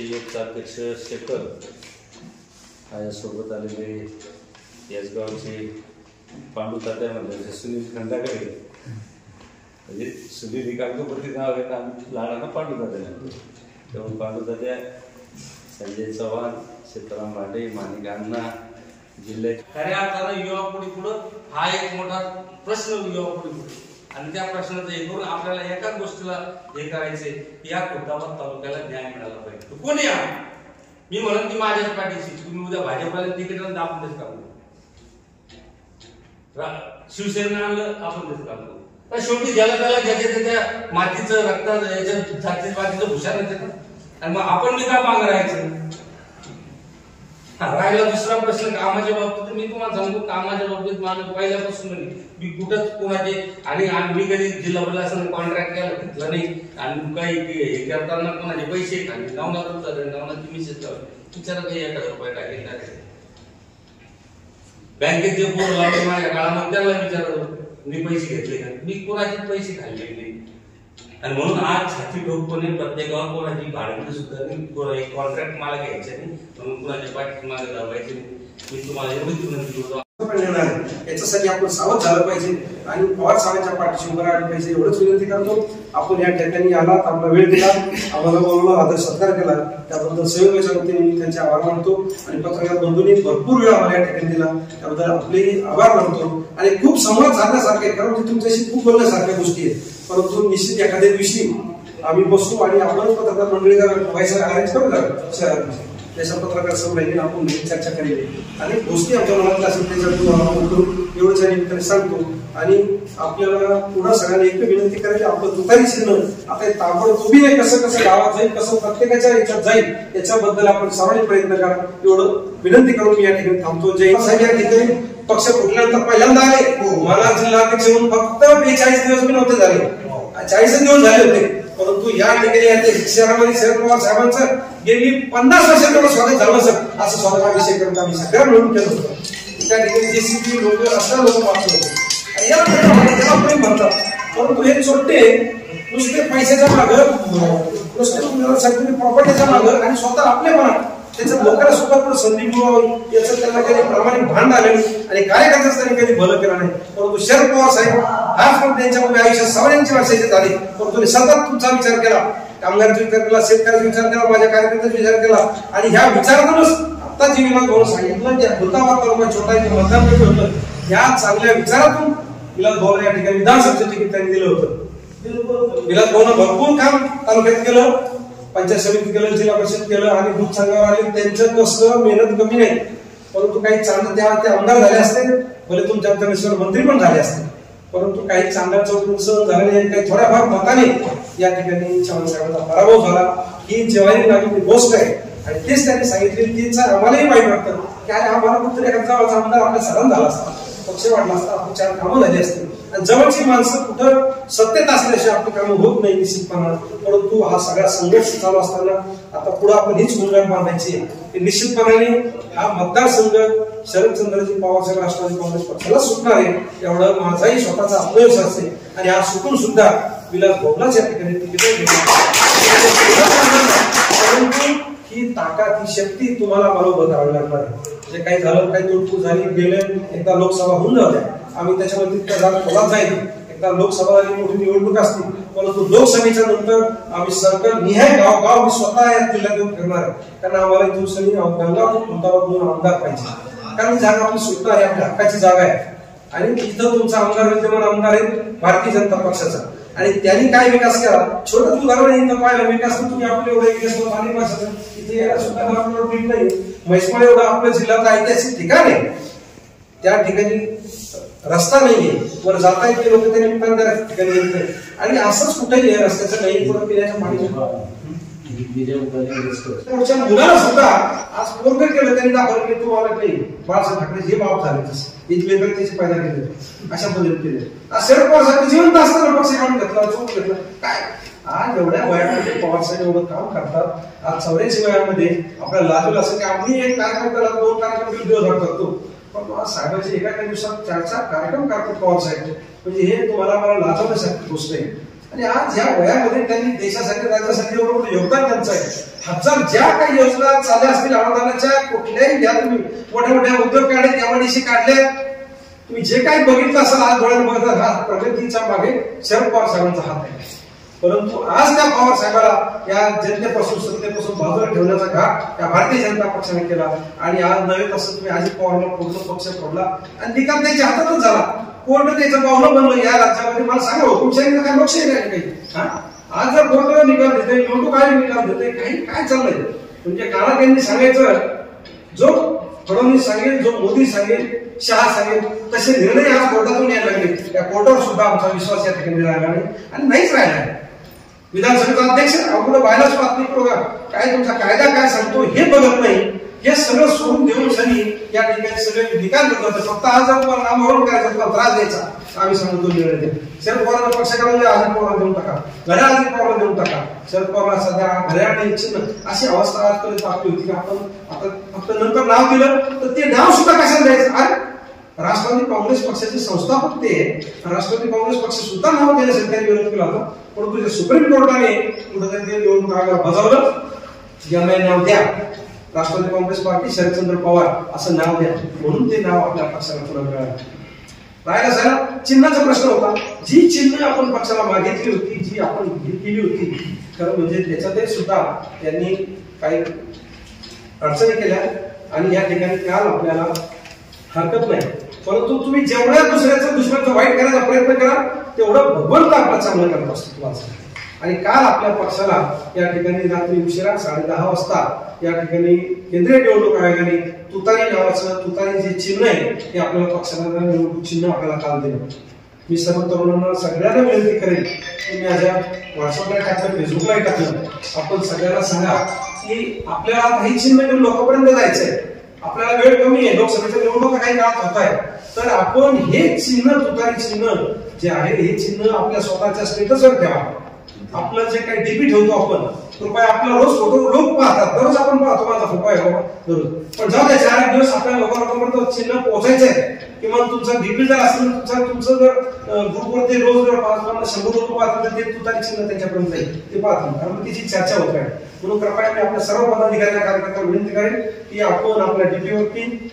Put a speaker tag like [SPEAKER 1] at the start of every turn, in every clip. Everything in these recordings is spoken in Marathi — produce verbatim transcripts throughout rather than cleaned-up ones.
[SPEAKER 1] संयोजक अध्यक्ष शेखर माझ्यासोबत आलेले यासगावचे पांडू तात्या म्हणजे सुनील खंडाकडे म्हणजे सुनील कागदोपत्री नाव आहे ना लहानांना पांडू तात्या तेव्हा पांडू तात्या संजय चव्हाण सीताराम भांडे माणिक अण्णा जिल्ह्यात
[SPEAKER 2] खऱ्या अर्थानं युवा पिढी पुढं हा एक मोठा प्रश्न युवा पिढी पुढे आणि त्या प्रश्नाचं हे करून आपल्याला एकाच गोष्टीला हे करायचे या खुर्दाबाद तालुक्याला न्याय मिळाला पाहिजे. कोणी या मी म्हणून की माझ्याच पाठीशी तुम्ही उद्या भाजपला तिकीट आपण तेच काम करू, शिवसेना आणलं आपण तेच काम करू. शेवटी ज्याला त्याला ज्याच्या त्याच्या मातीचं रक्ताचं याच्या जातीचं मातीचं भूषण येते ना आणि मग आपण मी काय मागं राहायचं. राहिला दुसरा प्रश्न कामाच्या बाबतीत मी तुम्हाला सांगतो कामाच्या बाबतीत मला पहिल्यापासून मी कुठंच कोणाचे आणि मी कधी जिल्हा प्रशासन कॉन्ट्रॅक्ट केला घेतला नाही आणि काही हे करताना कोणाचे पैसे खाल्ले नवनाथ नवनाथची मिसेस विचारा काही एखादा रुपये टाकेल टाकेल बँकेत जे पोर लावले माझ्या काळामध्ये त्याला विचारत मी पैसे घेतले का मी कोणाचे पैसे खाल्ले नाही आणि म्हणून आज छाती ठोकपणे प्रत्येक गावात कोणाची भाडंबरी सुद्धा नाही कॉन्ट्रॅक्ट मला घ्यायचे नाही म्हणून कोणाच्या पाठी मागे धावायचे नाही. मी तुम्हाला एवढीच विनंती करतो
[SPEAKER 3] याच्यासाठी आपण सावध झालं पाहिजे आणि पवार साहेबांच्या पाठीशी उभं राहिलं पाहिजे एवढंच विनंती करतो. आपण या ठिकाणी आलात आपला वेळ दिला आम्हाला बोलवलं आदर सत्कार केला त्याबद्दल सहयोगाच्या वतीने मी त्यांचे आभार मानतो आणि पत्रकार बंधूंनी भरपूर वेळ आम्हाला या ठिकाणी दिला त्याबद्दल आपले आभार मानतो. आणि खूप संवाद साधण्यासारखे कारण तुमच्याशी खूप बोलण्यासारख्या गोष्टी आहेत परंतु निश्चित एखाद्या दिवशी आम्ही बसू आणि आपण पत्रकार मंडळीचा व्हायचा अरेंज करू लागतो शहरात त्याच्या पत्रकार संमेलनात आपण चर्चा केली आणि गोष्टी आमच्या मनात असेल त्याच्यातून एवढंच या निमित्ताने सांगतो. आणि आपल्याला पुन्हा सगळ्यांना एक विनंती करायची आपलं तुतारी चिन्ह आता ताबडतोबी आहे कसं कसं गावात जाईल कसं प्रत्येकाच्या याच्यात जाईल याच्याबद्दल आपण सर्वांनी प्रयत्न करा एवढं विनंती करून मी या ठिकाणी थांबतो. जय साहेब या ठिकाणी पक्ष फुटल्यानंतर पहिल्यांदा आले मला जिल्हाध्यक्ष म्हणून फक्त बेचाळीस दिवस मी नव्हते झाले चाळीस दिवस झाले होते परंतु या ठिकाणी शहरामध्ये शरद पवार साहेबांचं गेली पन्नास वर्षांकडे स्वागत झालं सर असं स्वागताभिषेक करून आम्ही सगळ्या मिळून केलं होतं. त्या ठिकाणी जेसीबी लोक असणारे लोक पाहत होते आणि याला प्रेम म्हणतात परंतु हे छोटे नुसते पैशाच्या मागं नुसते प्रॉपर्टीच्या मागं आणि स्वतः आपले म्हणा त्याच्यात लोकांना सुद्धा पण संधी मिळवावी याचं त्यांना कधी प्रामाणिक भान आले आणि कार्यकर्त्याच त्यांनी कधी भलं केलं नाही. परंतु शरद पवार साहेब हाच पण त्यांच्यामध्ये आयुष्यात सगळ्यांची वर्षाचे झाले परंतु सतत तुमचा विचार केला कामगारांचा विचार केला शेतकऱ्याचा विचार केला माझ्या कार्यकर्त्याचा विचार केला आणि ह्या विचारातूनच आता जी विलास भाऊ सांगितलं त्या खुर्दाबाद तालुका छोटा मतदान होतं या चांगल्या विचारातून विलास भाऊ या ठिकाणी विधानसभेचं तिकीट त्यांनी दिलं होतं. विलास भाऊनं भरपूर काम तालुक्यात केलं पंचायत समिती केलं जिल्हा परिषद केलं आणि दूध संघावर आले त्यांचं कसं मेहनत कमी नाही परंतु काही चांगलं त्या ते आमदार झाले असते भले तुमच्या आमच्या मंत्री पण झाले असते परंतु काही चांगल्या चौकून झाले काही थोड्याफार मताने या ठिकाणी चव्हाण साहेबांचा पराभव झाला ही जेव्हाही लागलेली गोष्ट आहे आणि तेच त्यांनी सांगितले तीच आम्हालाही वाईट वाटतं की अरे आम्हाला कुठतरी एखादा आमदार आपल्या सदन झाला असता पक्ष वाढला असता आपण चार कामं झाली असते आणि जवळची माणसं कुठं सत्तेत असल्याशिवाय आपली कामं होत नाही निश्चितपणे. परंतु हा सगळा संघर्ष चालू असताना आता पुढे आपण हीच भूमिका बांधायची की निश्चितपणाने हा मतदारसंघ शरदचंद्रजी पवार साहेब राष्ट्रवादी काँग्रेस पक्षाला सुटणार आहे एवढं माझाही स्वतःचा आत्मविश्वास आहे आणि हा सुटून सुद्धा विलास भाऊलाच या ठिकाणी तिकीट परंतु ही ताकद ही शक्ती तुम्हाला बरोबर करावी लागणार आहे. जे काही झालं काही तोडफोड झाली गेले एकदा लोकसभा होऊन जाऊ आम्ही त्याच्यामध्ये तितक्या जागा खोलात जाईल एकदा लोकसभा झाली मोठी निवडणूक असते परंतु लोकसभेच्या नंतर आम्ही सरकार निहाय गाव गाव मी स्वतः या जिल्ह्यात येऊन फिरणार आहे कारण आम्हाला दिवसांनी गंगापूर खुर्दाबाद दोन आमदार पाहिजे कारण जागा आपली सुटणार आहे आपल्या हक्काची जागा आहे आणि इथं तुमचा आमदार विद्यमान आमदार आहे भारतीय जनता पक्षाचा आणि त्यांनी काय विकास केला छोटं उदाहरण इथं पाहिलं विकास तुम्ही आपले एवढे विकास पाणी पाहिजे इथे सुद्धा नाही म्हैसमाळ एवढं आपल्या जिल्ह्यात ऐतिहासिक ठिकाण आहे त्या ठिकाणी रस्ता नाहीये वर जाता येते लोक त्या निमित्ताने त्या ठिकाणी येत आणि असंच कुठेही रस्त्याचं नाही पुढे पिण्याच्या पाणी मुलाला सुद्धा आज पूर्ण केलं त्यांनी दाखवलं की तुम्हाला काही बाळासाहेब ठाकरे जे बाप झाले तसे इथले त्याची पैदा केले अशा पद्धतीने केले शरद पवार साहेब जिवंत असताना पक्ष काढून घेतला चूक घेतलं काय आज एवढ्या वयामध्ये पवार साहेब एवढं काम करतात आज चौऱ्याऐंशी वयामध्ये आपल्याला लाजवलं असं की आम्ही एक कार्यक्रम केला दोन कार्यक्रम दीड दिवस करतो पण आज साहेबांचे एका दिवसात चार चार कार्यक्रम करतात पवार साहेब म्हणजे हे तुम्हाला मला लाजवण्यासारखी गोष्ट आहे. आणि आज या वयामध्ये त्यांनी देशासाठी राज्यासाठी एवढं मोठं योगदान त्यांचं आहे. हजार ज्या काही योजना चालल्या असतील अनुदानाच्या कुठल्याही घ्या तुम्ही, मोठ्या मोठ्या उद्योग काढले एमआयडीसी काढले, तुम्ही जे काही बघितलं असाल आज डोळ्याने बघत हा प्रगतीच्या मागे शरद पवार साहेबांचा हात आहे. परंतु आज त्या पवार साहेबाला या जनतेपासून सत्तेपासून बाजूला ठेवण्याचा घाट या भारतीय जनता पक्षाने केला. आणि आज नव्हे तसं तुम्ही अजित पवारला फोडलं, पक्ष फोडला आणि निकाल त्याच्या हातातच झाला. कोर्ट त्याचं पावलं बनलं या राज्यामध्ये. मला सांगा हुकुमशाही काय लोकशाही नाही काही. आज जर कोर्ट निकाल देते, निवडणूक काय निकाल देते, काही काय चाललंय म्हणजे काळात त्यांनी सांगायचं जो फडणवीस सांगेल, जो मोदी सांगेल, शहा सांगेल तसे निर्णय आज कोर्टातून यायला लागले. त्या कोर्टावर सुद्धा आमचा विश्वास या ठिकाणी राहिला नाही आणि नाहीच राहिला. विधानसभेचा अध्यक्ष अवघड व्हायलाच पाहत नाही. बघा काय तुमचा कायदा काय सांगतो हे बघत नाही. हे सगळं सोडून देऊन सनी या ठिकाणी सगळे निकाल देत होते. फक्त आज आपण नामवरून करायचं, तुम्हाला त्रास द्यायचा आम्ही सांगतो निर्णय द्या. शरद पवारांना पक्षाकडे अजित पवारला देऊन टाका, घड्या अजित पवारला देऊन टाका. शरद पवारला सध्या घड्या नाही चिन्ह अशी अवस्था आजपर्यंत आपली होती की आपण आता फक्त नंतर नाव दिलं तर ते नाव सुद्धा कशाला द्यायचं. अरे राष्ट्रवादी काँग्रेस पक्षाचे संस्थापक ते राष्ट्रवादी काँग्रेस पक्ष सुद्धा नाव देण्यासाठी त्यांनी विरोध केला होता. परंतु सुप्रीम कोर्टाने कुठेतरी ते निवडणूक आयोगाला बजावलं, यांना नाव द्या राष्ट्रवादी काँग्रेस पार्टी शरदचंद्र पवार असं नाव द्या. म्हणून ते नाव आपल्या पक्षाला पुन्हा मिळालं. राहिला साहेब चिन्हाचा प्रश्न होता. जी चिन्ह आपण पक्षाला मागितली होती, जी आपण केली होती, खरं म्हणजे त्याच्यातही सुद्धा त्यांनी काही अडचणी केल्या आणि या ठिकाणी काल आपल्याला हरकत नाही. परंतु तुम्ही जेवढ्या दुसऱ्याचं दुसऱ्याचं वाईट करायचा प्रयत्न करा तेवढं भगवंत आपला चांगलं करत असतो तुम्हाला. आणि काल आपल्या पक्षाला या ठिकाणी रात्री उशिरा साडे दहा वाजता या ठिकाणी केंद्रीय निवडणूक आयोगाने तुतारी नावाचं तुतारी जे चिन्ह आहे ते आपल्याला पक्षाला निवडणूक चिन्ह आपल्याला काल दिलं. मी सर्व तरुणांना सगळ्यांना विनंती करेन की मी माझ्या व्हॉट्सअपला टाकलं, फेसबुकला टाकलं, आपण सगळ्यांना सांगा की आपल्याला काही चिन्ह घेऊन लोकांपर्यंत जायचंय. आपल्याला वेळ कमी आहे, लोकसभेच्या निवडणुका काही काळात होत आहे, तर आपण हे चिन्ह तुतारी चिन्ह जे आहे हे चिन्ह आपल्या स्वतःच्या स्टेटसवर ठेवा. आपलं जे काही डीपी ठेवतो आपण कृपया आपला रोज फोटो लोक पाहतात, दररोज आपण पाहतो माझा फोटो आहे बाबा दररोज, पण जाऊ द्या चार एक दिवस आपल्या लोकांपर्यंत चिन्ह पोहोचायचं आहे. किंवा तुमचा डीपी जर असेल तुमचा तुमचं जर ग्रुपवरती रोज जर पाच शंभर लोक पाहतात तर ते तुतारी चिन्ह त्यांच्यापर्यंत जाईल, ते पाहतात कारण तिची चर्चा होत आहे. म्हणून कृपया मी आपल्या सर्व पदाधिकारी कार्यकर्त्यांना विनंती करेन की आपण आपल्या डीपीवरती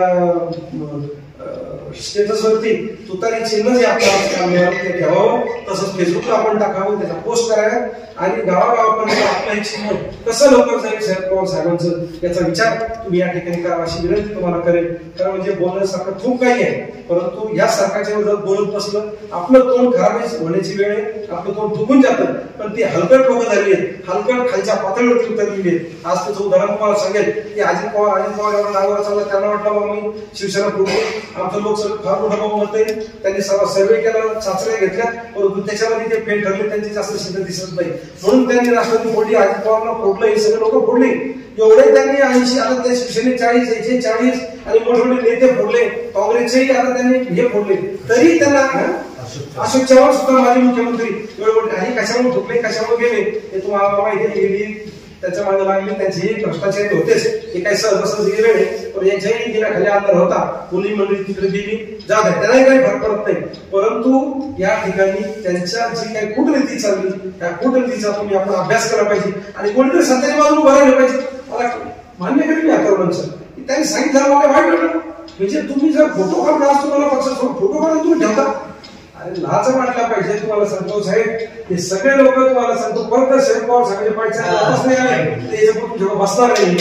[SPEAKER 3] आपल्या स्टेटसवरती तुतारी चिन्ह जे आपल्याला ते ठेवावं, तसंच फेसबुकला आपण टाकावं, त्याचा पोस्ट करावं आणि गावागावापर्यंत आपलं हे चिन्ह कसं लवकर जाईल शरद पवार साहेबांचं याचा विचार तुम्ही या ठिकाणी करा अशी विनंती तुम्हाला करेन. कारण म्हणजे बोलण्यासारखं खूप काही आहे, परंतु या सरकारच्या जर बोलत बसलं आपलं तोंड खराब होण्याची वेळ आहे, आपलं तोंड दुखून जातं. पण ते हलकट लोक झाली आहेत, हलकट खालच्या पातळीवरती उतरलेली आहेत. आज त्याचं उदाहरण तुम्हाला सांगेल की अजित पवार अजित पवार एवढा नावावर चालला, त्यांना वाटलं मग मी शिवसेना फुटतो आमचं लोक फार मोठा बहुमत आहे. त्यांनी सर्वे केला, चाचण्या घेतल्या, परंतु त्याच्यामध्ये ते फेल ठरले, त्यांची जास्त सिद्ध दिसत नाही. म्हणून त्यांनी राष्ट्रवादी फोडली, अजित पवारला फोडलं, हे सगळे लोक फोडले. एवढे त्यांनी ऐंशी आता ते शिवसेने चाळीस एकशे चाळीस आणि मोठे मोठे नेते फोडले, काँग्रेसचेही आता त्यांनी हे फोडले. तरी त्यांना अशोक चव्हाण सुद्धा माजी मुख्यमंत्री एवढे आणि कशामुळे फुटले कशामुळे गेले हे तुम्हाला माहिती आहे. त्याच्या मागे लागले त्यांचे भ्रष्टाचारी होतेच, हे काही सहज सहज गेले नाही, पण यांच्याही गेल्या खाली अंतर होता. पोलीस मंडळी तिकडे गेली, जात आहे त्यालाही काही फरक पडत नाही. परंतु या ठिकाणी त्यांच्या जी काही कूटनीती चालली त्या कूटनीतीचा तुम्ही आपण अभ्यास केला पाहिजे आणि कोणीतरी सत्तेच्या बाजूला उभं राहिलं पाहिजे. मला मान्य करेल या तरुणांचं की त्यांनी सांगितलं मला वाईट वाटलं, म्हणजे तुम्ही जर फोटो काढून आज तुम्हाला पक्ष फोटो काढून तुम्ही ठेवता, अरे लाज वाटला पाहिजे. तुम्हाला सांगतो साहेब, हे सगळे लोक तुम्हाला सांगतो परत शरद पवार साहेबांच्या पायच्या वापस नाही आले, त्याच्याकडून जेव्हा बसणार नाही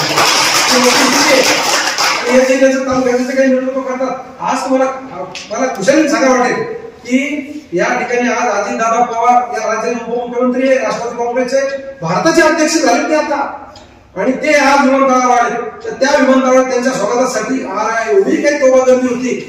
[SPEAKER 3] काम करायचं काही निवडणूक करतात. आज तुम्हाला मला कुशल सांगा वाटेल की या ठिकाणी आज अजितदादा पवार या राज्याचे उपमुख्यमंत्री राष्ट्रवादी काँग्रेसचे भारताचे अध्यक्ष झाले ते आता, आणि ते आज विमानतळावर आले, तर त्या विमानतळावर त्यांच्या स्वागतासाठी एवढी काही तोबा गर्दी होती.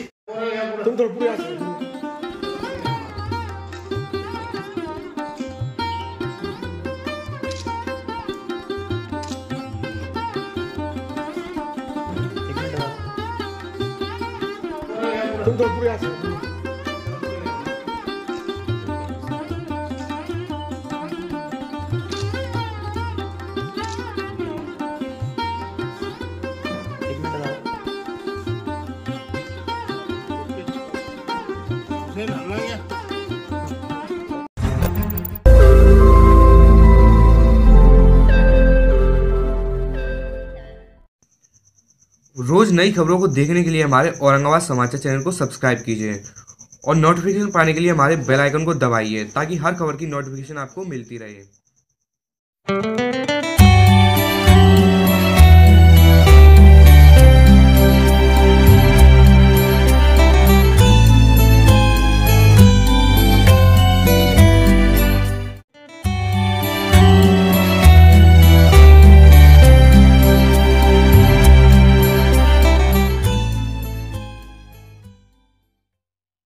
[SPEAKER 4] तुम तो पूरे आसे एक मिनट लाओ फिर लग गया
[SPEAKER 5] रोज़ नई खबरों को देखने के लिए हमारे औरंगाबाद समाचार चैनल को सब्सक्राइब कीजिए और नोटिफिकेशन पाने के लिए हमारे बेल आइकन को दबाइए ताकि हर खबर की नोटिफिकेशन आपको मिलती रहे।